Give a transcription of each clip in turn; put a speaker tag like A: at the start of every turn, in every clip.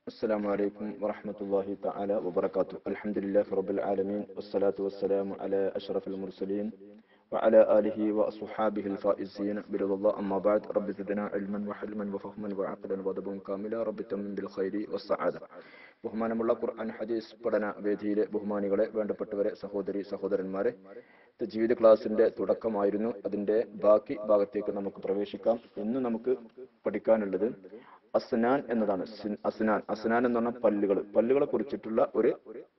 A: السلام عليكم ورحمة الله تعالى وبركاته. الحمد لله رب العالمين والصلاة والسلام على أشرف المرسلين وعلى آله وأصحابه الفائزين برضا الله. أما بعد، رب زدنا علما وحلما وفهما وعقلا وأدبا كاملا رب تمم بالخير والسعادة. ബഹുമാനമുള്ള ഖുർആൻ ഹദീസ് പഠന വേദിയിലെ ബഹുമാനികളെ, വേണ്ടപ്പെട്ടവരെ, സഹോദരി സഹോദരന്മാരെ, ജീവിത ക്ലാസിന്റെ തുടക്കമായിരുന്നു. അതിന്റെ ബാക്കി ഭാഗത്തേക്ക് നമുക്ക് പ്രവേശിക്കാം. ഇന്ന് നമുക്ക് പഠിക്കാനുള്ളത് അസ്നാൻ എന്നതാണ്. അസ്നാൻ എന്ന് പറഞ്ഞാൽ പല്ലുകളെ കുറിച്ചിട്ടുള്ള ഒരു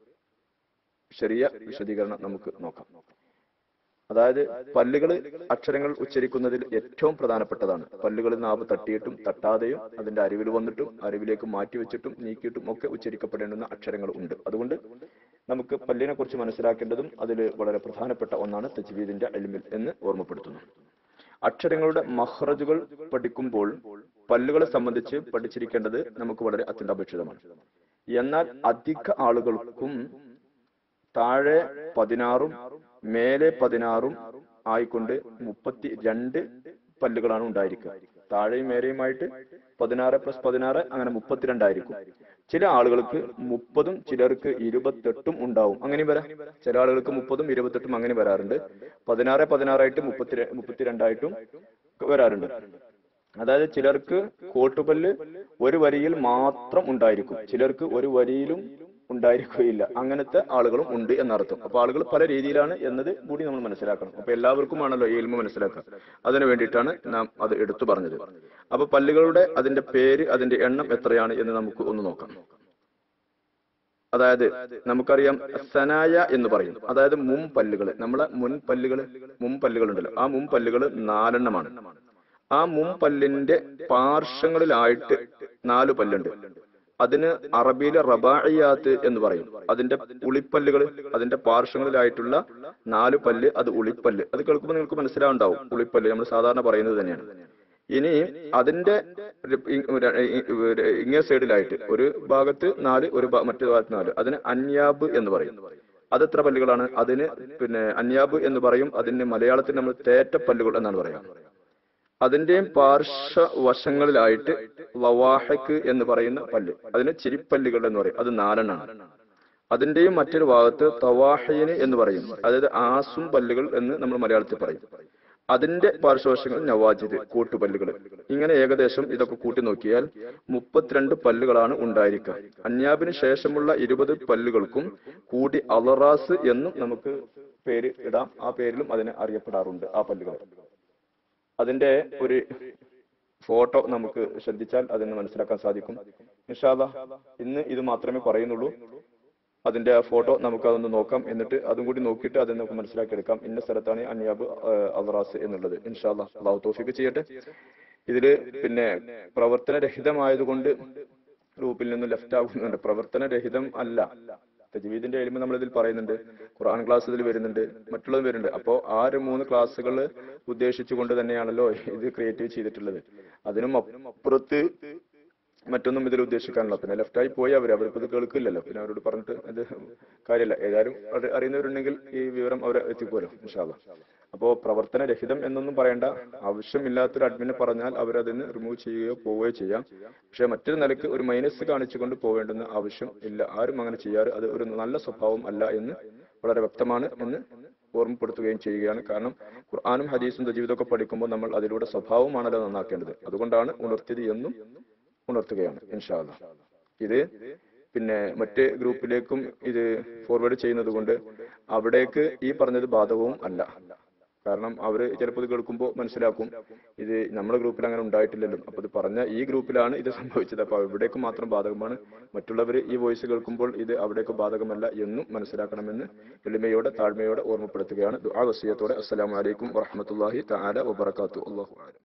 A: ചെറിയ വിശദീകരണം നമുക്ക് നോക്കാം. അതായത് പല്ലുകൾ അക്ഷരങ്ങൾ ഉച്ചരിക്കുന്നതിൽ ഏറ്റവും പ്രധാനപ്പെട്ടതാണ്. പല്ലുകൾ നാവ് തട്ടിയിട്ടും തട്ടാതെയും അതിന്റെ അരിവിൽ വന്നിട്ടും അരിവിലേക്ക് മാറ്റിവെച്ചിട്ടും നീക്കിയിട്ടും ഒക്കെ ഉച്ചരിക്കപ്പെടേണ്ടുന്ന അക്ഷരങ്ങൾ ഉണ്ട്. അതുകൊണ്ട് നമുക്ക് പല്ലിനെ കുറിച്ച് മനസ്സിലാക്കേണ്ടതും അതിൽ വളരെ പ്രധാനപ്പെട്ട ഒന്നാണ് തജ്വീദിന്റെ ഇൽമിൽ എന്ന് ഓർമ്മപ്പെടുത്തുന്നു. അക്ഷരങ്ങളുടെ മഖ്റജുകൾ പഠിക്കുമ്പോൾ പല്ലുകളെ സംബന്ധിച്ച് പഠിച്ചിരിക്കേണ്ടത് നമുക്ക് വളരെ അത്യന്താപേക്ഷിതമാണ്. എന്നാൽ അധിക ആളുകൾക്കും താഴെ 16 മേലെ 16 ആയിക്കൊണ്ട് 32 പല്ലുകളാണ് ഉണ്ടായിരിക്കുക. താഴെയും മേലെയുമായിട്ട് 16 + 16 അങ്ങനെ 32 ആയിരിക്കും. ചില ആളുകൾക്ക് 30ഉം ചിലർക്ക് 28ഉം ഉണ്ടാവും. അങ്ങനെ വരാം. ചില ആളുകൾക്ക് 30ഉം 28ഉം അങ്ങനെ വരാറുണ്ട്. 16 16 ആയിട്ട് 32 ആയിട്ടും വരാറുണ്ട്. അതായത് ചിലർക്ക് കോട്ടുപല്ല് ഒരു വരിയിൽ മാത്രം ഉണ്ടായിരിക്കും, ചിലർക്ക് ഒരു വരിയിലും ഉണ്ടായിരിക്കുകയില്ല. അങ്ങനത്തെ ആളുകളും ഉണ്ട് എന്നർത്ഥം. അപ്പൊ ആളുകൾ പല രീതിയിലാണ് എന്നത് കൂടി നമ്മൾ മനസ്സിലാക്കണം. അപ്പൊ എല്ലാവർക്കുമാണല്ലോ ഈ ഇൽമ മനസ്സിലാക്കുക. അതിനു വേണ്ടിയിട്ടാണ് നാം അത് എടുത്തു പറഞ്ഞത്. അപ്പൊ പല്ലുകളുടെ അതിന്റെ പേര്, അതിന്റെ എണ്ണം എത്രയാണ് എന്ന് നമുക്ക് ഒന്ന് നോക്കാം. അതായത് നമുക്കറിയാം സനായ എന്ന് പറയും. അതായത് മുൻപല്ലുകൾ, നമ്മളെ മുൻപല്ലുകൾ ഉണ്ടല്ലോ, ആ മുൻപല്ലുകൾ 4 എണ്ണമാണ്. ആ മുൻപല്ലിന്റെ പാർശ്വങ്ങളിലായിട്ട് 4 പല്ലുണ്ട്. അതിന് അറബിയിൽ റബാഇയാത്ത് എന്ന് പറയും. അതിന്റെ ഉളിപ്പല്ലുകൾ, അതിന്റെ പാർശ്വങ്ങളിലായിട്ടുള്ള 4 പല്ല്, അത് ഉളിപ്പല്ല്. അത് കേൾക്കുമ്പോൾ നിങ്ങൾക്ക് മനസ്സിലാവുണ്ടാവും. ഉളിപ്പല്ല് നമ്മൾ സാധാരണ പറയുന്നത് തന്നെയാണ്. ഇനി അതിന്റെ ഇങ്ങേ സൈഡിലായിട്ട് ഒരു ഭാഗത്ത് 4, മറ്റു ഭാഗത്ത് 4, അതിന് അന്യാബ് എന്ന് പറയും. അതെത്ര പല്ലുകളാണ്? അതിന് അന്യാബ് എന്ന് പറയും. അതിന് മലയാളത്തിൽ നമ്മൾ തേറ്റപ്പല്ലുകൾ എന്നാണ് പറയാം. അതിന്റെയും പാർശ്വവശങ്ങളിലായിട്ട് ലവാഹക്ക് എന്ന് പറയുന്ന പല്ല്, അതിന് ചിരിപ്പല്ലുകൾ എന്ന് പറയും. അത് 4 എണ്ണമാണ്. അതിന്റെയും മറ്റൊരു ഭാഗത്ത് തവാഹീന് എന്ന് പറയും. അതായത് ആസും പല്ലുകൾ എന്ന് നമ്മൾ മലയാളത്തിൽ പറയും. അതിന്റെ പാർശ്വവശങ്ങൾ നവാജിദ്, കൂട്ടുപല്ലുകൾ. ഇങ്ങനെ ഏകദേശം ഇതൊക്കെ കൂട്ടി നോക്കിയാൽ 32 പല്ലുകളാണ് ഉണ്ടായിരിക്കുക. അന്യാബിന് ശേഷമുള്ള 20 പല്ലുകൾക്കും കൂടി അലറാസ് എന്നും നമുക്ക് പേര് ഇടാം. ആ പേരിലും അതിനെ അറിയപ്പെടാറുണ്ട് ആ പല്ലുകൾ. അതിന്റെ ഒരു ഫോട്ടോ നമുക്ക് ശ്രദ്ധിച്ചാൽ അതിന് മനസ്സിലാക്കാൻ സാധിക്കും. ഇൻഷാ അല്ലാഹ് ഇന്ന് ഇത് മാത്രമേ പറയുന്നുള്ളൂ. അതിന്റെ ആ ഫോട്ടോ നമുക്ക് അതൊന്ന് നോക്കാം. എന്നിട്ട് അതും കൂടി നോക്കിയിട്ട് അത് നമുക്ക് മനസ്സിലാക്കിയെടുക്കാം. ഇന്ന സ്ഥലത്താണ് അന്യാബ് അൽറാസ് എന്നുള്ളത്. ഇൻഷാ അല്ലാഹ് അല്ലാഹു തൗഫീഖ് ചെയ്യട്ടെ. ഇതില് പ്രവർത്തനരഹിതമായതുകൊണ്ട് ഗ്രൂപ്പിൽ നിന്ന് ലെഫ്റ്റ് ആകുന്നുണ്ട്. പ്രവർത്തനരഹിതം അല്ല. തജ്വീദിന്റെ ഇൽമ നമ്മൾ ഇതിൽ പറയുന്നുണ്ട്, ഖുർആൻ ക്ലാസ് ഇതിൽ വരുന്നുണ്ട്, മറ്റുള്ളതും വരുന്നുണ്ട്. അപ്പോൾ 3 ക്ലാസ്സുകൾ ഉദ്ദേശിച്ചുകൊണ്ട് തന്നെയാണല്ലോ ഇത് ക്രിയേറ്റ് ചെയ്തിട്ടുള്ളത്. അതിനും അപ്പുറത്ത് മറ്റൊന്നും ഇതിൽ ഉദ്ദേശിക്കാനുള്ള. പിന്നെ ലെഫ്റ്റായി പോയി അവർക്ക് ഇത് കേൾക്കില്ലല്ലോ. പിന്നെ അവരോട് പറഞ്ഞിട്ട് ഇത് കാര്യമില്ല. ഏതായാലും അത് അറിയുന്നവരുണ്ടെങ്കിൽ ഈ വിവരം അവരെ എത്തിക്കുമല്ലോ ഇൻഷാ അല്ലാഹ്. അപ്പോൾ പ്രവർത്തനരഹിതം എന്നൊന്നും പറയേണ്ട. ആവശ്യമില്ലാത്തൊരു അഡ്മിനെ പറഞ്ഞാൽ അവരതിന് റിമൂവ് ചെയ്യുകയോ പോവുകയോ ചെയ്യാം. പക്ഷെ മറ്റൊരു നിലയ്ക്ക് ഒരു മൈനസ് കാണിച്ചുകൊണ്ട് പോവേണ്ടുന്ന ആവശ്യം ഇല്ല. ആരും അങ്ങനെ ചെയ്യാറ് അത് ഒരു നല്ല സ്വഭാവം അല്ല എന്ന് വളരെ വ്യക്തമാണ് എന്ന് ഓർമ്മപ്പെടുത്തുകയും ചെയ്യുകയാണ്. കാരണം ഖുർആനും ഹദീസും തജ്വീദൊക്കെ പഠിക്കുമ്പോൾ നമ്മൾ അതിലൂടെ സ്വഭാവമാണല്ലോ നന്നാക്കേണ്ടത്. അതുകൊണ്ടാണ് ഉണർത്തിയത് എന്നും ഉണർത്തുകയാണ് ഇൻഷാ അല്ലാഹ്. ഇത് പിന്നെ മറ്റ് ഗ്രൂപ്പിലേക്കും ഇത് ഫോർവേഡ് ചെയ്യുന്നത് കൊണ്ട് അവിടേക്ക് ഈ പറഞ്ഞത് ബാധകവും അല്ല. കാരണം അവര് ചിലപ്പോൾ ഇത് കേൾക്കുമ്പോൾ മനസ്സിലാക്കും ഇത് നമ്മുടെ ഗ്രൂപ്പിൽ അങ്ങനെ ഉണ്ടായിട്ടില്ലല്ലോ, അപ്പൊ ഇത് പറഞ്ഞ ഈ ഗ്രൂപ്പിലാണ് ഇത് സംഭവിച്ചത്, അപ്പൊ ഇവിടേക്ക് മാത്രം ബാധകമാണ്. മറ്റുള്ളവർ ഈ വോയിസ് കേൾക്കുമ്പോൾ ഇത് അവിടേക്ക് ബാധകമല്ല എന്നും മനസ്സിലാക്കണമെന്ന് എളിമയോടെ താഴ്മയോടെ ഓർമ്മപ്പെടുത്തുകയാണ്. ദുആ വസിയത്തോടെ. അസ്സലാമു അലൈക്കും വറഹ്മത്തുള്ളാഹി തആല വബറകാതുഹു. അല്ലാഹു അഅലം.